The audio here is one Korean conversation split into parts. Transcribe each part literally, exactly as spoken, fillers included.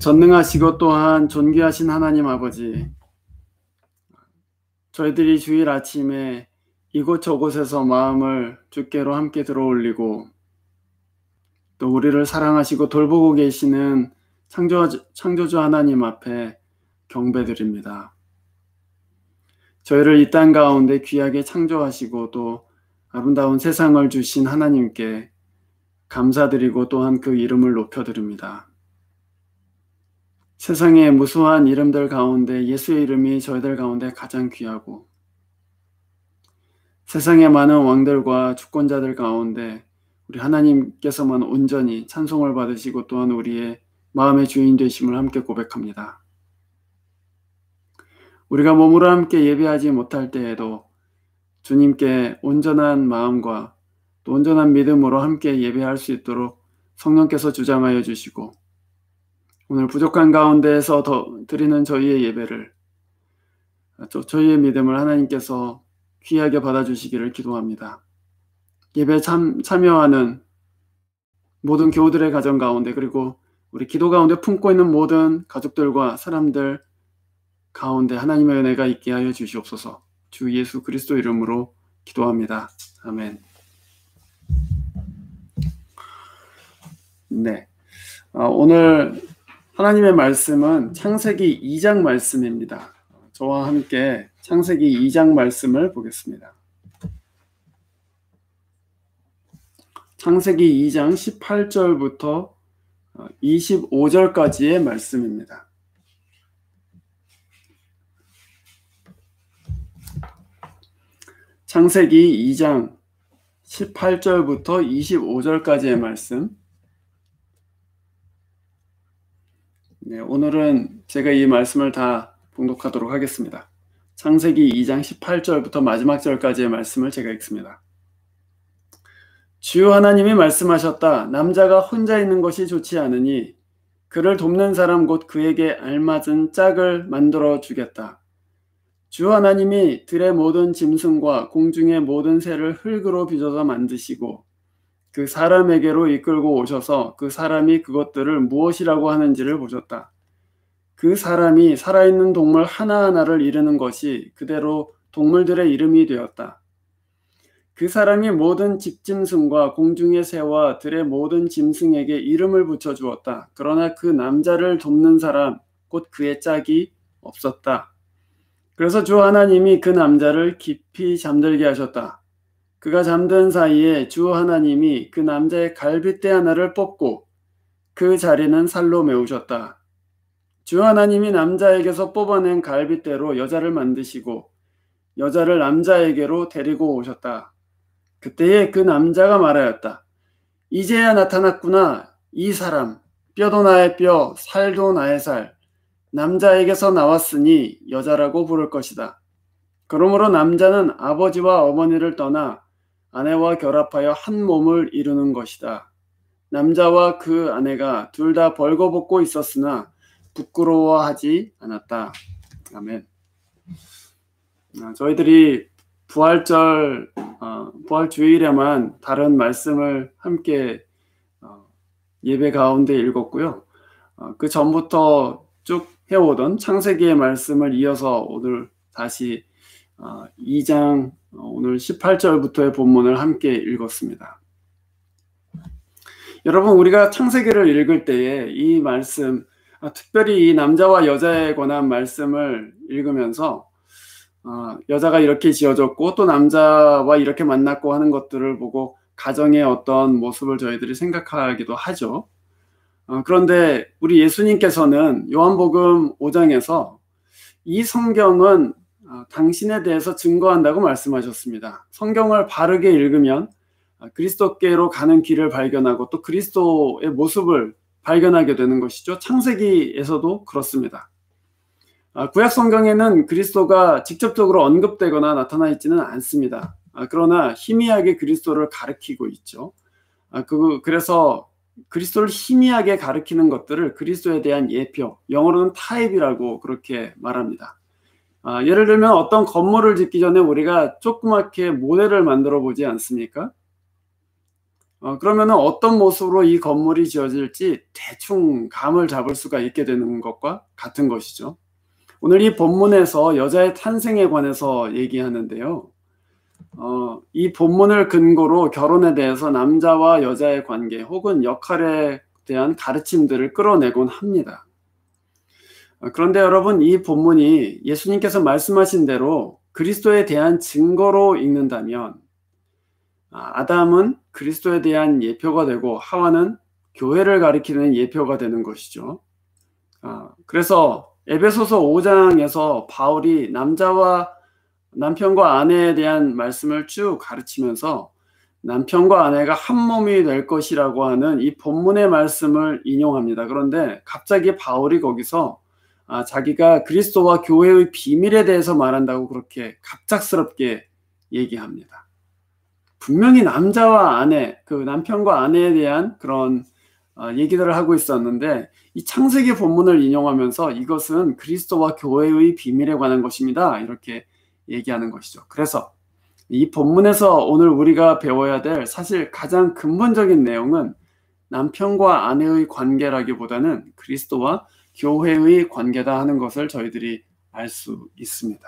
전능하시고 또한 존귀하신 하나님 아버지, 저희들이 주일 아침에 이곳저곳에서 마음을 주께로 함께 들어올리고 또 우리를 사랑하시고 돌보고 계시는 창조주, 창조주 하나님 앞에 경배드립니다. 저희를 이 땅 가운데 귀하게 창조하시고 또 아름다운 세상을 주신 하나님께 감사드리고 또한 그 이름을 높여드립니다. 세상의 무수한 이름들 가운데 예수의 이름이 저희들 가운데 가장 귀하고, 세상의 많은 왕들과 주권자들 가운데 우리 하나님께서만 온전히 찬송을 받으시고 또한 우리의 마음의 주인 되심을 함께 고백합니다. 우리가 몸으로 함께 예배하지 못할 때에도 주님께 온전한 마음과 또 온전한 믿음으로 함께 예배할 수 있도록 성령께서 주장하여 주시고, 오늘 부족한 가운데에서 더 드리는 저희의 예배를, 저희의 믿음을 하나님께서 귀하게 받아주시기를 기도합니다. 예배 참, 참여하는 모든 교우들의 가정 가운데, 그리고 우리 기도 가운데 품고 있는 모든 가족들과 사람들 가운데 하나님의 은혜가 있게 하여 주시옵소서. 주 예수 그리스도 이름으로 기도합니다. 아멘. 네, 어, 오늘 하나님의 말씀은 창세기 이 장 말씀입니다. 저와 함께 창세기 이 장 말씀을 보겠습니다. 창세기 이 장 십팔 절부터 이십오 절까지의 말씀입니다. 창세기 이 장 십팔 절부터 이십오 절까지의 말씀. 네, 오늘은 제가 이 말씀을 다 봉독하도록 하겠습니다. 창세기 이 장 십팔 절부터 마지막 절까지의 말씀을 제가 읽습니다. 주 하나님이 말씀하셨다. 남자가 혼자 있는 것이 좋지 않으니 그를 돕는 사람 곧 그에게 알맞은 짝을 만들어 주겠다. 주 하나님이 들의 모든 짐승과 공중의 모든 새를 흙으로 빚어서 만드시고 그 사람에게로 이끌고 오셔서 그 사람이 그것들을 무엇이라고 하는지를 보셨다. 그 사람이 살아있는 동물 하나하나를 이르는 것이 그대로 동물들의 이름이 되었다. 그 사람이 모든 집짐승과 공중의 새와 들의 모든 짐승에게 이름을 붙여주었다. 그러나 그 남자를 돕는 사람, 곧 그의 짝이 없었다. 그래서 주 하나님이 그 남자를 깊이 잠들게 하셨다. 그가 잠든 사이에 주 하나님이 그 남자의 갈빗대 하나를 뽑고 그 자리는 살로 메우셨다. 주 하나님이 남자에게서 뽑아낸 갈빗대로 여자를 만드시고 여자를 남자에게로 데리고 오셨다. 그때에 그 남자가 말하였다. 이제야 나타났구나. 이 사람, 뼈도 나의 뼈, 살도 나의 살. 남자에게서 나왔으니 여자라고 부를 것이다. 그러므로 남자는 아버지와 어머니를 떠나 아내와 결합하여 한 몸을 이루는 것이다. 남자와 그 아내가 둘 다 벌거벗고 있었으나 부끄러워하지 않았다. 아멘. 저희들이 부활절, 어, 부활주일에만 다른 말씀을 함께 어, 예배 가운데 읽었고요. 어, 그 전부터 쭉 해오던 창세기의 말씀을 이어서 오늘 다시 어, 이 장 오늘 십팔 절부터의 본문을 함께 읽었습니다. 여러분, 우리가 창세기를 읽을 때에 이 말씀, 아, 특별히 이 남자와 여자에 관한 말씀을 읽으면서 어, 여자가 이렇게 지어졌고 또 남자와 이렇게 만났고 하는 것들을 보고 가정의 어떤 모습을 저희들이 생각하기도 하죠. 어, 그런데 우리 예수님께서는 요한복음 오 장에서 이 성경은 어, 당신에 대해서 증거한다고 말씀하셨습니다. 성경을 바르게 읽으면 어, 그리스도께로 가는 길을 발견하고 또 그리스도의 모습을 발견하게 되는 것이죠. 창세기에서도 그렇습니다. 어, 구약 성경에는 그리스도가 직접적으로 언급되거나 나타나 있지는 않습니다. 어, 그러나 희미하게 그리스도를 가리키고 있죠. 어, 그, 그래서 그리스도를 희미하게 가리키는 것들을 그리스도에 대한 예표, 영어로는 타입이라고 그렇게 말합니다. 아, 예를 들면 어떤 건물을 짓기 전에 우리가 조그맣게 모델을 만들어 보지 않습니까? 어, 그러면은 어떤 모습으로 이 건물이 지어질지 대충 감을 잡을 수가 있게 되는 것과 같은 것이죠. 오늘 이 본문에서 여자의 탄생에 관해서 얘기하는데요. 어, 이 본문을 근거로 결혼에 대해서 남자와 여자의 관계 혹은 역할에 대한 가르침들을 끌어내곤 합니다. 어, 그런데 여러분, 이 본문이 예수님께서 말씀하신 대로 그리스도에 대한 증거로 읽는다면 아, 아담은 그리스도에 대한 예표가 되고 하와는 교회를 가리키는 예표가 되는 것이죠. 아, 그래서 에베소서 오 장에서 바울이 남자와 남편과 아내에 대한 말씀을 쭉 가르치면서 남편과 아내가 한 몸이 될 것이라고 하는 이 본문의 말씀을 인용합니다. 그런데 갑자기 바울이 거기서 아, 자기가 그리스도와 교회의 비밀에 대해서 말한다고 그렇게 갑작스럽게 얘기합니다. 분명히 남자와 아내, 그 남편과 아내에 대한 그런 어, 얘기들을 하고 있었는데 이 창세기 본문을 인용하면서 이것은 그리스도와 교회의 비밀에 관한 것입니다. 이렇게 얘기하는 것이죠. 그래서 이 본문에서 오늘 우리가 배워야 될 사실 가장 근본적인 내용은 남편과 아내의 관계라기보다는 그리스도와 교회의 관계다 하는 것을 저희들이 알 수 있습니다.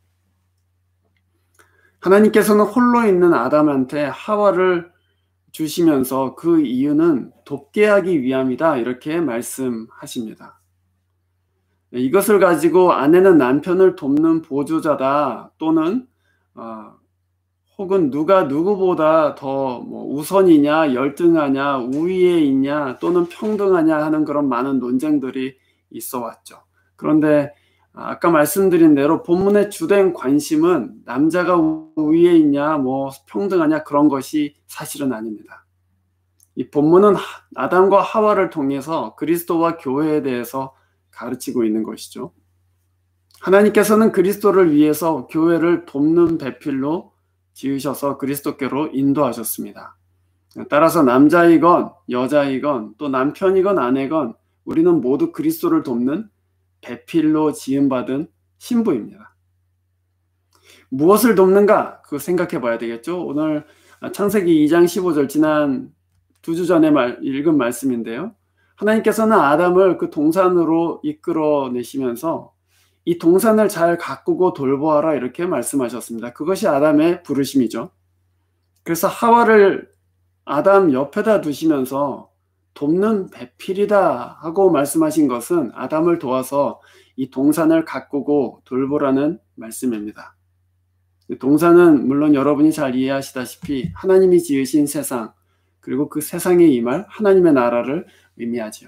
하나님께서는 홀로 있는 아담한테 하와를 주시면서 그 이유는 돕게 하기 위함이다 이렇게 말씀하십니다. 이것을 가지고 아내는 남편을 돕는 보조자다 또는 어, 혹은 누가 누구보다 더 뭐 우선이냐 열등하냐 우위에 있냐 또는 평등하냐 하는 그런 많은 논쟁들이 있어 왔죠. 그런데 아까 말씀드린 대로 본문의 주된 관심은 남자가 우위에 있냐 뭐 평등하냐 그런 것이 사실은 아닙니다. 이 본문은 아담과 하와를 통해서 그리스도와 교회에 대해서 가르치고 있는 것이죠. 하나님께서는 그리스도를 위해서 교회를 돕는 배필로 지으셔서 그리스도께로 인도하셨습니다. 따라서 남자이건 여자이건 또 남편이건 아내건 우리는 모두 그리스도를 돕는 배필로 지음받은 신부입니다. 무엇을 돕는가? 그거 생각해 봐야 되겠죠. 오늘 창세기 이 장 십오 절 지난 두 주 전에 말, 읽은 말씀인데요. 하나님께서는 아담을 그 동산으로 이끌어내시면서 이 동산을 잘 가꾸고 돌보아라 이렇게 말씀하셨습니다. 그것이 아담의 부르심이죠. 그래서 하와를 아담 옆에다 두시면서 돕는 배필이다 하고 말씀하신 것은 아담을 도와서 이 동산을 가꾸고 돌보라는 말씀입니다. 동산은 물론 여러분이 잘 이해하시다시피 하나님이 지으신 세상 그리고 그 세상에 임할 하나님의 나라를 의미하지요.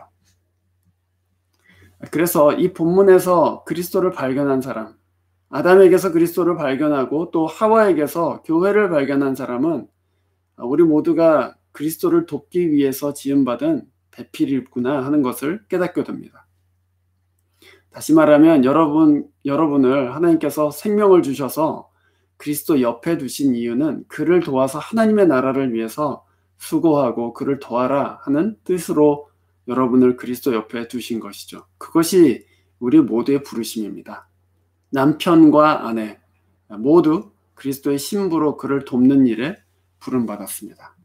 그래서 이 본문에서 그리스도를 발견한 사람, 아담에게서 그리스도를 발견하고 또 하와에게서 교회를 발견한 사람은 우리 모두가 그리스도를 돕기 위해서 지음받은 배필이구나 하는 것을 깨닫게 됩니다. 다시 말하면 여러분, 여러분을 하나님께서 생명을 주셔서 그리스도 옆에 두신 이유는 그를 도와서 하나님의 나라를 위해서 수고하고 그를 도와라 하는 뜻으로 여러분을 그리스도 옆에 두신 것이죠. 그것이 우리 모두의 부르심입니다. 남편과 아내 모두 그리스도의 신부로 그를 돕는 일에 부름받았습니다.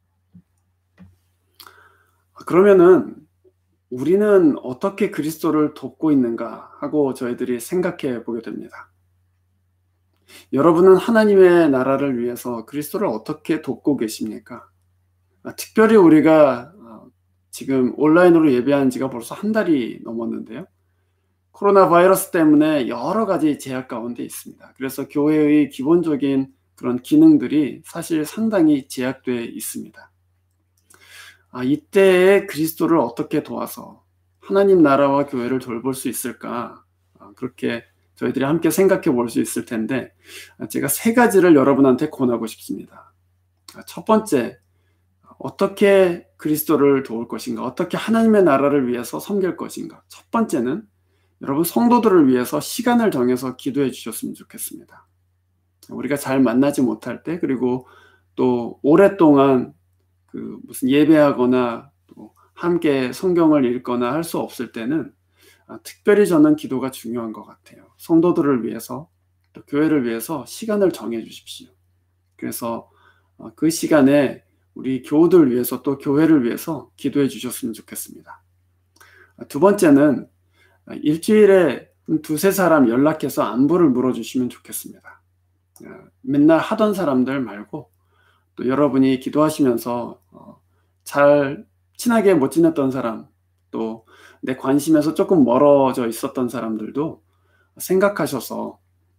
그러면은 우리는 어떻게 그리스도를 돕고 있는가 하고 저희들이 생각해 보게 됩니다. 여러분은 하나님의 나라를 위해서 그리스도를 어떻게 돕고 계십니까? 특별히 우리가 지금 온라인으로 예배한 지가 벌써 한 달이 넘었는데요. 코로나 바이러스 때문에 여러 가지 제약 가운데 있습니다. 그래서 교회의 기본적인 그런 기능들이 사실 상당히 제약되어 있습니다. 아, 이때에 그리스도를 어떻게 도와서 하나님 나라와 교회를 돌볼 수 있을까? 아, 그렇게 저희들이 함께 생각해 볼 수 있을 텐데 제가 세 가지를 여러분한테 권하고 싶습니다. 아, 첫 번째, 어떻게 그리스도를 도울 것인가? 어떻게 하나님의 나라를 위해서 섬길 것인가? 첫 번째는 여러분 성도들을 위해서 시간을 정해서 기도해 주셨으면 좋겠습니다. 우리가 잘 만나지 못할 때 그리고 또 오랫동안 그 무슨 예배하거나 또 함께 성경을 읽거나 할 수 없을 때는 아, 특별히 저는 기도가 중요한 것 같아요. 성도들을 위해서 또 교회를 위해서 시간을 정해 주십시오. 그래서 어, 그 시간에 우리 교우들 위해서 또 교회를 위해서 기도해 주셨으면 좋겠습니다. 두 번째는 일주일에 두세 사람 연락해서 안부를 물어주시면 좋겠습니다. 맨날 하던 사람들 말고 또 여러분이 기도하시면서 잘 친하게 못 지냈던 사람, 또 내 관심에서 조금 멀어져 있었던 사람들도 생각하셔서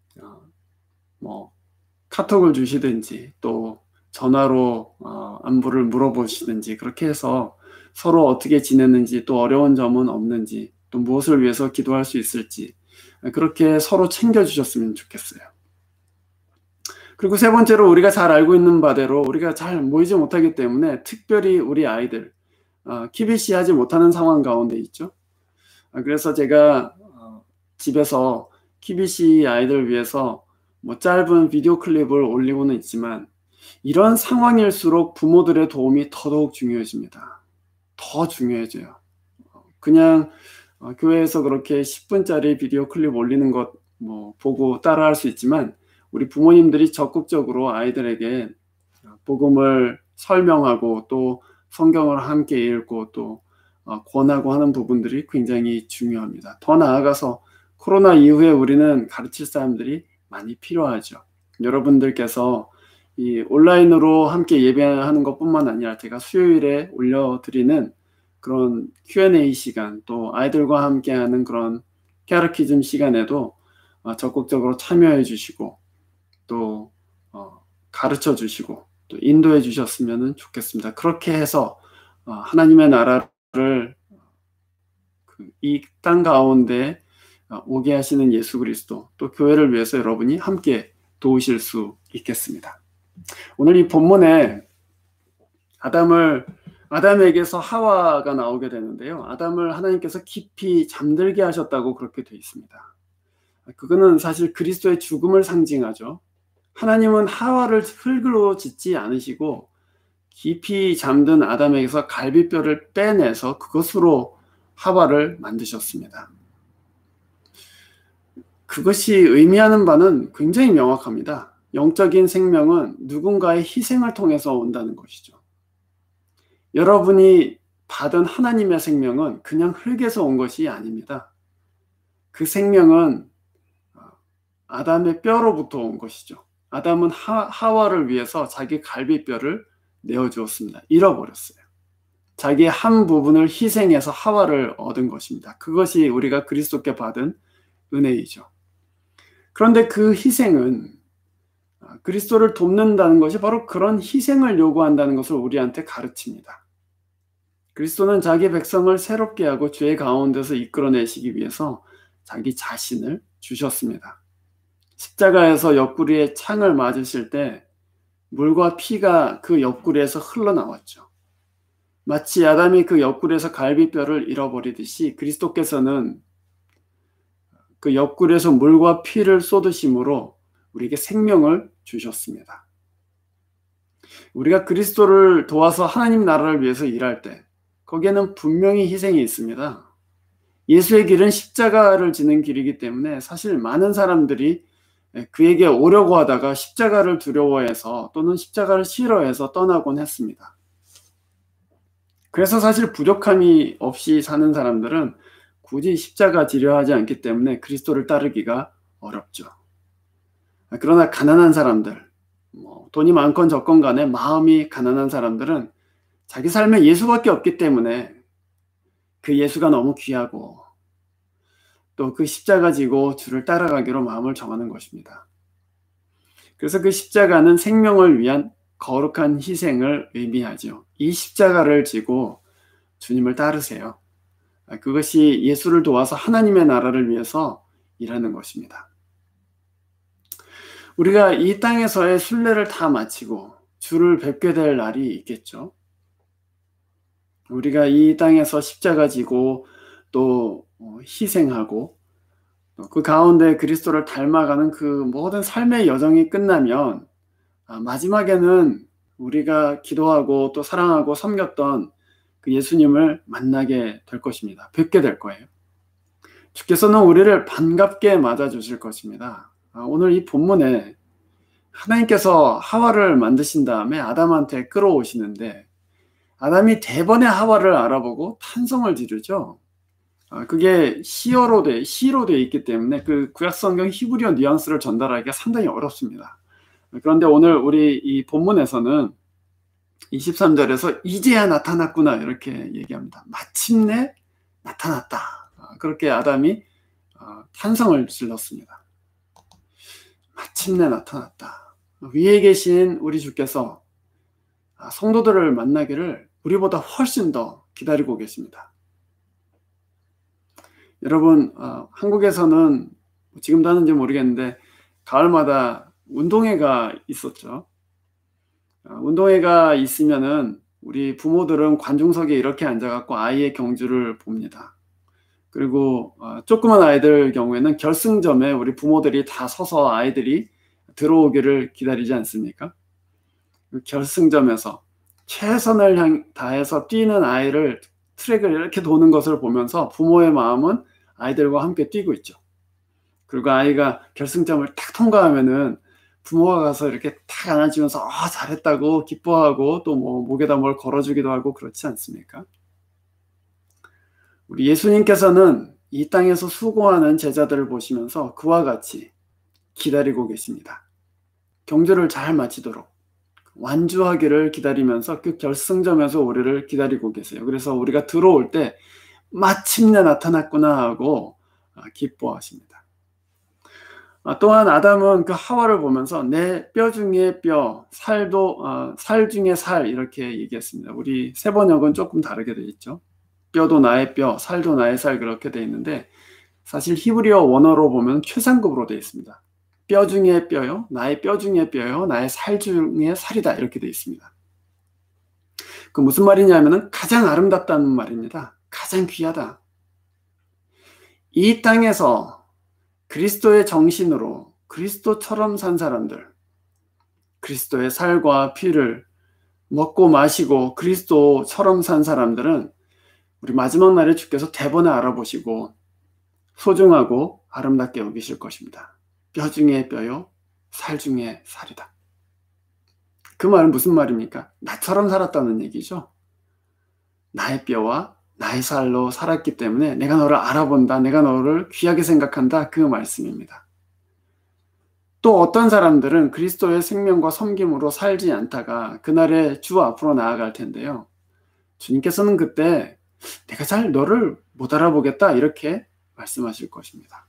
뭐 카톡을 주시든지 또 전화로 안부를 물어보시든지 그렇게 해서 서로 어떻게 지냈는지, 또 어려운 점은 없는지, 또 무엇을 위해서 기도할 수 있을지 그렇게 서로 챙겨주셨으면 좋겠어요. 그리고 세 번째로, 우리가 잘 알고 있는 바대로 우리가 잘 모이지 못하기 때문에 특별히 우리 아이들 어, 키비씨 하지 못하는 상황 가운데 있죠. 어, 그래서 제가 어, 집에서 키비씨 아이들 위해서 뭐 짧은 비디오 클립을 올리고는 있지만, 이런 상황일수록 부모들의 도움이 더더욱 중요해집니다. 더 중요해져요. 그냥 어, 교회에서 그렇게 십 분짜리 비디오 클립 올리는 것 뭐 보고 따라할 수 있지만, 우리 부모님들이 적극적으로 아이들에게 복음을 설명하고 또 성경을 함께 읽고 또 권하고 하는 부분들이 굉장히 중요합니다. 더 나아가서 코로나 이후에 우리는 가르칠 사람들이 많이 필요하죠. 여러분들께서 이 온라인으로 함께 예배하는 것뿐만 아니라 제가 수요일에 올려드리는 그런 큐 앤 에이 시간, 또 아이들과 함께하는 그런 캐러키즘 시간에도 적극적으로 참여해 주시고 또 어, 가르쳐 주시고 또 인도해 주셨으면 좋겠습니다. 그렇게 해서 어, 하나님의 나라를 그 이 땅 가운데 어, 오게 하시는 예수 그리스도, 또 교회를 위해서 여러분이 함께 도우실 수 있겠습니다. 오늘 이 본문에 아담을 아담에게서 하와가 나오게 되는데요. 아담을 하나님께서 깊이 잠들게 하셨다고 그렇게 되어 있습니다. 그거는 사실 그리스도의 죽음을 상징하죠. 하나님은 하와를 흙으로 짓지 않으시고 깊이 잠든 아담에게서 갈비뼈를 빼내서 그것으로 하와를 만드셨습니다. 그것이 의미하는 바는 굉장히 명확합니다. 영적인 생명은 누군가의 희생을 통해서 온다는 것이죠. 여러분이 받은 하나님의 생명은 그냥 흙에서 온 것이 아닙니다. 그 생명은 아담의 뼈로부터 온 것이죠. 아담은 하, 하와를 위해서 자기 갈비뼈를 내어주었습니다. 잃어버렸어요. 자기의 한 부분을 희생해서 하와를 얻은 것입니다. 그것이 우리가 그리스도께 받은 은혜이죠. 그런데 그 희생은 그리스도를 돕는다는 것이 바로 그런 희생을 요구한다는 것을 우리한테 가르칩니다. 그리스도는 자기 백성을 새롭게 하고 죄 가운데서 이끌어내시기 위해서 자기 자신을 주셨습니다. 십자가에서 옆구리에 창을 맞으실 때 물과 피가 그 옆구리에서 흘러나왔죠. 마치 아담이 그 옆구리에서 갈비뼈를 잃어버리듯이 그리스도께서는 그 옆구리에서 물과 피를 쏟으심으로 우리에게 생명을 주셨습니다. 우리가 그리스도를 도와서 하나님 나라를 위해서 일할 때 거기에는 분명히 희생이 있습니다. 예수의 길은 십자가를 지는 길이기 때문에 사실 많은 사람들이 그에게 오려고 하다가 십자가를 두려워해서 또는 십자가를 싫어해서 떠나곤 했습니다. 그래서 사실 부족함이 없이 사는 사람들은 굳이 십자가 지려 하지 않기 때문에 그리스도를 따르기가 어렵죠. 그러나 가난한 사람들, 뭐 돈이 많건 적건 간에 마음이 가난한 사람들은 자기 삶에 예수밖에 없기 때문에 그 예수가 너무 귀하고 또 그 십자가 지고 주를 따라가기로 마음을 정하는 것입니다. 그래서 그 십자가는 생명을 위한 거룩한 희생을 의미하죠. 이 십자가를 지고 주님을 따르세요. 그것이 예수를 도와서 하나님의 나라를 위해서 일하는 것입니다. 우리가 이 땅에서의 순례를 다 마치고 주를 뵙게 될 날이 있겠죠. 우리가 이 땅에서 십자가 지고 또 희생하고 그 가운데 그리스도를 닮아가는 그 모든 삶의 여정이 끝나면 마지막에는 우리가 기도하고 또 사랑하고 섬겼던 그 예수님을 만나게 될 것입니다. 뵙게 될 거예요. 주께서는 우리를 반갑게 맞아주실 것입니다. 오늘 이 본문에 하나님께서 하와를 만드신 다음에 아담한테 끌어오시는데 아담이 대번에 하와를 알아보고 탄성을 지르죠. 그게 시어로 돼, 시로 되어 있기 때문에 그 구약성경 히브리어 뉘앙스를 전달하기가 상당히 어렵습니다. 그런데 오늘 우리 이 본문에서는 이십삼 절에서 이제야 나타났구나 이렇게 얘기합니다. 마침내 나타났다. 그렇게 아담이 탄성을 질렀습니다. 마침내 나타났다. 위에 계신 우리 주께서 성도들을 만나기를 우리보다 훨씬 더 기다리고 계십니다. 여러분, 어, 한국에서는 지금도 하는지 모르겠는데 가을마다 운동회가 있었죠. 어, 운동회가 있으면은 우리 부모들은 관중석에 이렇게 앉아갖고 아이의 경주를 봅니다. 그리고 어, 조그만 아이들 경우에는 결승점에 우리 부모들이 다 서서 아이들이 들어오기를 기다리지 않습니까? 그 결승점에서 최선을 향 다해서 뛰는 아이를 트랙을 이렇게 도는 것을 보면서 부모의 마음은 아이들과 함께 뛰고 있죠. 그리고 아이가 결승점을 딱 통과하면은 부모가 가서 이렇게 탁 안아주면서 아, 잘했다고 기뻐하고 또 뭐 목에다 뭘 걸어주기도 하고 그렇지 않습니까? 우리 예수님께서는 이 땅에서 수고하는 제자들을 보시면서 그와 같이 기다리고 계십니다. 경주를 잘 마치도록 완주하기를 기다리면서 그 결승점에서 우리를 기다리고 계세요. 그래서 우리가 들어올 때 마침내 나타났구나 하고 기뻐하십니다. 또한 아담은 그 하와를 보면서 내 뼈 중에 뼈, 살도 어, 살 중에 살 이렇게 얘기했습니다. 우리 세 번역은 조금 다르게 되어 있죠. 뼈도 나의 뼈, 살도 나의 살 그렇게 되어 있는데 사실 히브리어 원어로 보면 최상급으로 되어 있습니다. 뼈 중에 뼈요, 나의 뼈 중에 뼈요, 나의 살 중에 살이다 이렇게 되어 있습니다. 그 무슨 말이냐면은 가장 아름답다는 말입니다. 가장 귀하다. 이 땅에서 그리스도의 정신으로 그리스도처럼 산 사람들, 그리스도의 살과 피를 먹고 마시고 그리스도처럼 산 사람들은 우리 마지막 날에 주께서 대번에 알아보시고 소중하고 아름답게 여기실 것입니다. 뼈 중에 뼈요, 살 중에 살이다. 그 말은 무슨 말입니까? 나처럼 살았다는 얘기죠. 나의 뼈와 나의 살로 살았기 때문에 내가 너를 알아본다, 내가 너를 귀하게 생각한다, 그 말씀입니다. 또 어떤 사람들은 그리스도의 생명과 섬김으로 살지 않다가 그날에 주 앞으로 나아갈 텐데요. 주님께서는 그때 내가 잘 너를 못 알아보겠다 이렇게 말씀하실 것입니다.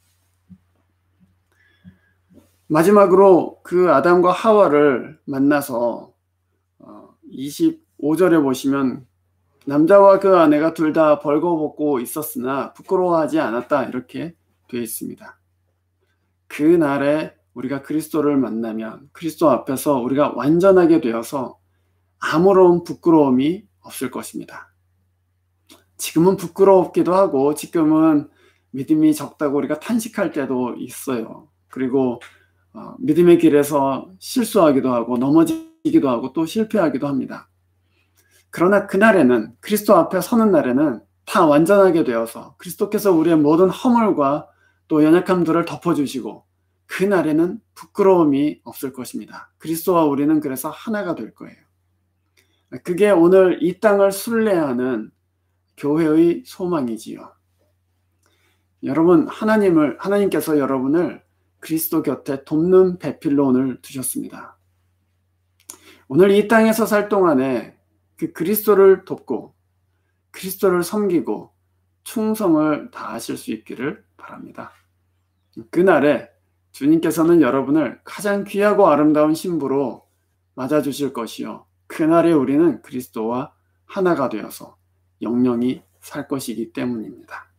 마지막으로 그 아담과 하와를 만나서 이십오 절에 보시면 남자와 그 아내가 둘 다 벌거벗고 있었으나 부끄러워하지 않았다 이렇게 되어 있습니다. 그 날에 우리가 그리스도를 만나면 그리스도 앞에서 우리가 완전하게 되어서 아무런 부끄러움이 없을 것입니다. 지금은 부끄럽기도 하고 지금은 믿음이 적다고 우리가 탄식할 때도 있어요. 그리고 어, 믿음의 길에서 실수하기도 하고 넘어지기도 하고 또 실패하기도 합니다. 그러나 그날에는 그리스도 앞에 서는 날에는 다 완전하게 되어서 그리스도께서 우리의 모든 허물과 또 연약함들을 덮어주시고 그날에는 부끄러움이 없을 것입니다. 그리스도와 우리는 그래서 하나가 될 거예요. 그게 오늘 이 땅을 순례하는 교회의 소망이지요. 여러분, 하나님을, 하나님께서 여러분을 그리스도 곁에 돕는 배필로 오늘 두셨습니다. 오늘 이 땅에서 살 동안에 그 그리스도를 돕고 그리스도를 섬기고 충성을 다하실 수 있기를 바랍니다. 그날에 주님께서는 여러분을 가장 귀하고 아름다운 신부로 맞아주실 것이요. 그날에 우리는 그리스도와 하나가 되어서 영영이 살 것이기 때문입니다.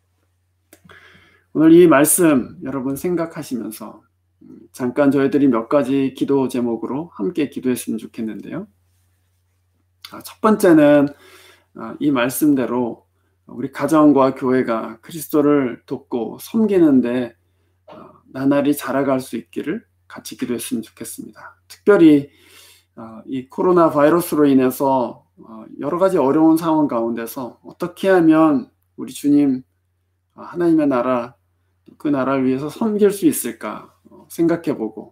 오늘 이 말씀 여러분 생각하시면서 잠깐 저희들이 몇 가지 기도 제목으로 함께 기도했으면 좋겠는데요. 첫 번째는 이 말씀대로 우리 가정과 교회가 그리스도를 돕고 섬기는데 나날이 자라갈 수 있기를 같이 기도했으면 좋겠습니다. 특별히 이 코로나 바이러스로 인해서 여러 가지 어려운 상황 가운데서 어떻게 하면 우리 주님 하나님의 나라 그 나라를 위해서 섬길 수 있을까 생각해보고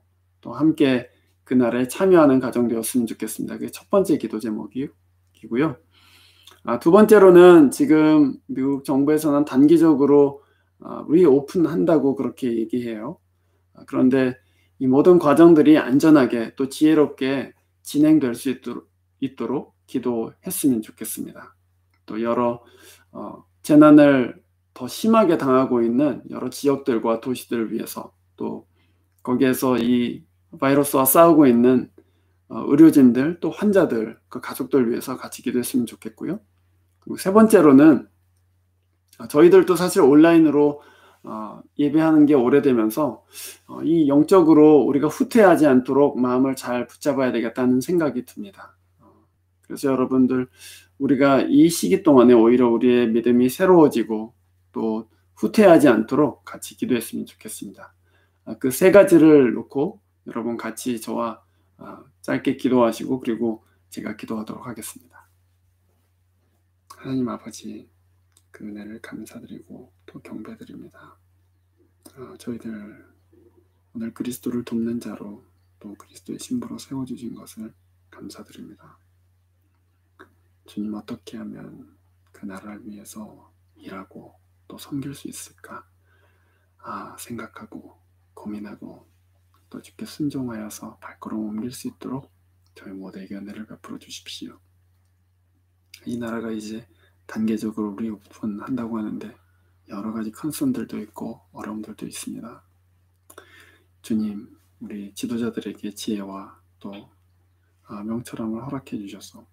또 함께 그날에 참여하는 가정 되었으면 좋겠습니다. 그게 첫 번째 기도 제목이고요. 아, 두 번째로는 지금 미국 정부에서는 단기적으로 아, 리오픈한다고 그렇게 얘기해요. 아, 그런데 이 모든 과정들이 안전하게 또 지혜롭게 진행될 수 있도록, 있도록 기도했으면 좋겠습니다. 또 여러 어, 재난을 더 심하게 당하고 있는 여러 지역들과 도시들을 위해서 또 거기에서 이 바이러스와 싸우고 있는 어, 의료진들 또 환자들 그 가족들 위해서 같이 기도했으면 좋겠고요. 그리고 세 번째로는 어, 저희들도 사실 온라인으로 어, 예배하는 게 오래되면서 어, 이 영적으로 우리가 후퇴하지 않도록 마음을 잘 붙잡아야 되겠다는 생각이 듭니다. 어, 그래서 여러분들 우리가 이 시기 동안에 오히려 우리의 믿음이 새로워지고 또 후퇴하지 않도록 같이 기도했으면 좋겠습니다. 그 세 가지를 놓고 여러분 같이 저와 짧게 기도하시고 그리고 제가 기도하도록 하겠습니다. 하나님 아버지, 그 은혜를 감사드리고 또 경배드립니다. 저희들 오늘 그리스도를 돕는 자로 또 그리스도의 신부로 세워주신 것을 감사드립니다. 주님, 어떻게 하면 그 나라를 위해서 일하고 또 섬길 수 있을까 아, 생각하고 고민하고 또 주께 순종하여서 발걸음 옮길 수 있도록 저희 모두에게 은혜를 베풀어 주십시오. 이 나라가 이제 단계적으로 리오픈한다고 하는데 여러 가지 컨선들도 있고 어려움들도 있습니다. 주님, 우리 지도자들에게 지혜와 또 명철함을 허락해 주셔서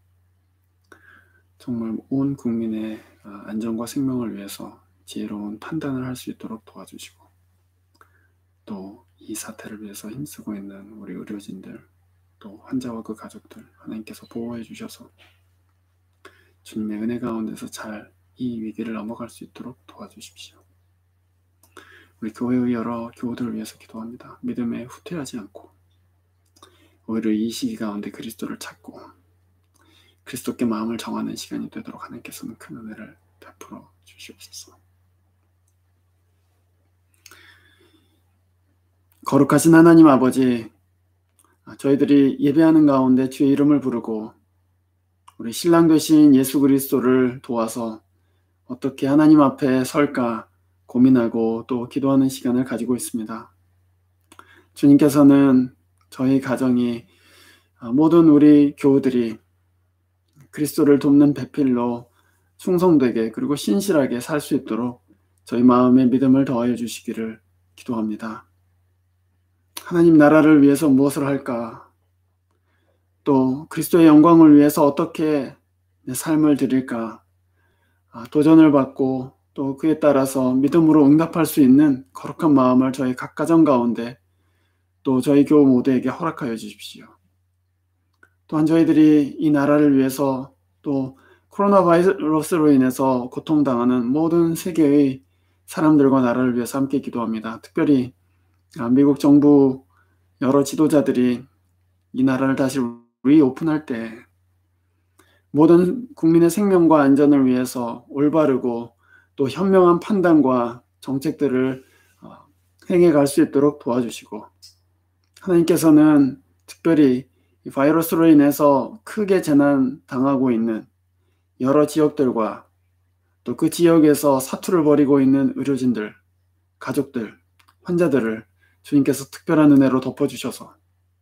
정말 온 국민의 안전과 생명을 위해서 지혜로운 판단을 할 수 있도록 도와주시고 또 이 사태를 위해서 힘쓰고 있는 우리 의료진들 또 환자와 그 가족들 하나님께서 보호해 주셔서 주님의 은혜 가운데서 잘 이 위기를 넘어갈 수 있도록 도와주십시오. 우리 교회의 여러 교우들을 위해서 기도합니다. 믿음에 후퇴하지 않고 오히려 이 시기 가운데 그리스도를 찾고 그리스도께 마음을 정하는 시간이 되도록 하나님께서는 큰 은혜를 베풀어 주시옵소서. 거룩하신 하나님 아버지, 저희들이 예배하는 가운데 주의 이름을 부르고 우리 신랑 되신 예수 그리스도를 도와서 어떻게 하나님 앞에 설까 고민하고 또 기도하는 시간을 가지고 있습니다. 주님께서는 저희 가정이 모든 우리 교우들이 그리스도를 돕는 배필로 충성되게 그리고 신실하게 살 수 있도록 저희 마음에 믿음을 더하여 주시기를 기도합니다. 하나님 나라를 위해서 무엇을 할까? 또 그리스도의 영광을 위해서 어떻게 내 삶을 드릴까? 도전을 받고 또 그에 따라서 믿음으로 응답할 수 있는 거룩한 마음을 저희 각 가정 가운데 또 저희 교우 모두에게 허락하여 주십시오. 또한 저희들이 이 나라를 위해서 또 코로나 바이러스로 인해서 고통당하는 모든 세계의 사람들과 나라를 위해서 함께 기도합니다. 특별히 미국 정부 여러 지도자들이 이 나라를 다시 리오픈할 때 모든 국민의 생명과 안전을 위해서 올바르고 또 현명한 판단과 정책들을 행해갈 수 있도록 도와주시고 하나님께서는 특별히 이 바이러스로 인해서 크게 재난 당하고 있는 여러 지역들과 또 그 지역에서 사투를 벌이고 있는 의료진들, 가족들, 환자들을 주님께서 특별한 은혜로 덮어주셔서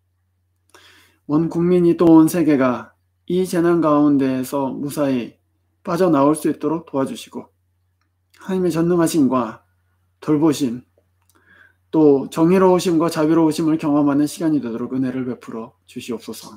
온 국민이 또 온 세계가 이 재난 가운데에서 무사히 빠져나올 수 있도록 도와주시고 하나님의 전능하심과 돌보심 또 정의로우심과 자비로우심을 경험하는 시간이 되도록 은혜를 베풀어 주시옵소서.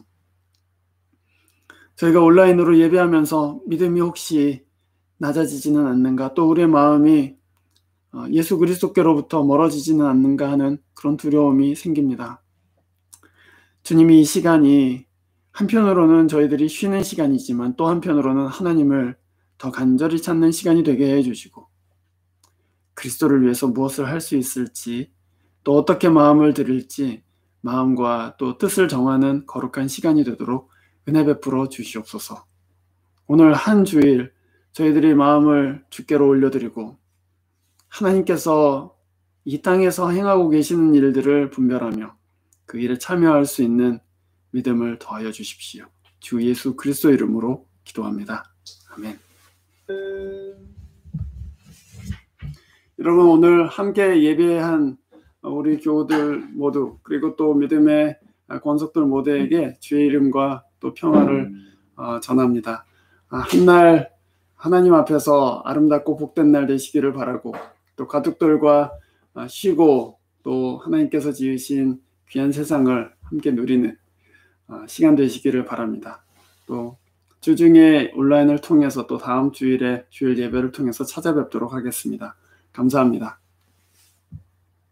저희가 온라인으로 예배하면서 믿음이 혹시 낮아지지는 않는가 또 우리의 마음이 예수 그리스도께로부터 멀어지지는 않는가 하는 그런 두려움이 생깁니다. 주님이 이 시간이 한편으로는 저희들이 쉬는 시간이지만 또 한편으로는 하나님을 더 간절히 찾는 시간이 되게 해주시고 그리스도를 위해서 무엇을 할 수 있을지 또 어떻게 마음을 드릴지 마음과 또 뜻을 정하는 거룩한 시간이 되도록 은혜 베풀어 주시옵소서. 오늘 한 주일 저희들이 마음을 주께로 올려드리고 하나님께서 이 땅에서 행하고 계시는 일들을 분별하며 그 일에 참여할 수 있는 믿음을 더하여 주십시오. 주 예수 그리스도 이름으로 기도합니다. 아멘. 여러분, 오늘 함께 예배한 우리 교우들 모두, 그리고 또 믿음의 권속들 모두에게 주의 이름과 또 평화를 전합니다. 한날 하나님 앞에서 아름답고 복된 날 되시기를 바라고, 또 가족들과 쉬고 또 하나님께서 지으신 귀한 세상을 함께 누리는 시간 되시기를 바랍니다. 또 주중에 온라인을 통해서 또 다음 주일에 주일 예배를 통해서 찾아뵙도록 하겠습니다. 감사합니다.